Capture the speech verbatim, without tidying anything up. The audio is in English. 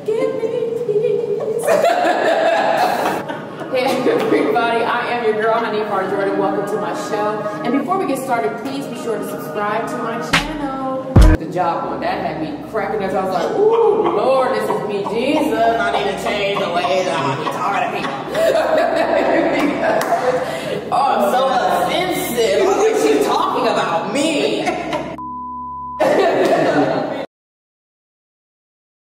Give me peace. Hey everybody, I am your girl, Honey Bar Jordan. Welcome to my show. And before we get started, please be sure to subscribe to my channel. The job one, that had me cracking up. I was like, ooh, Lord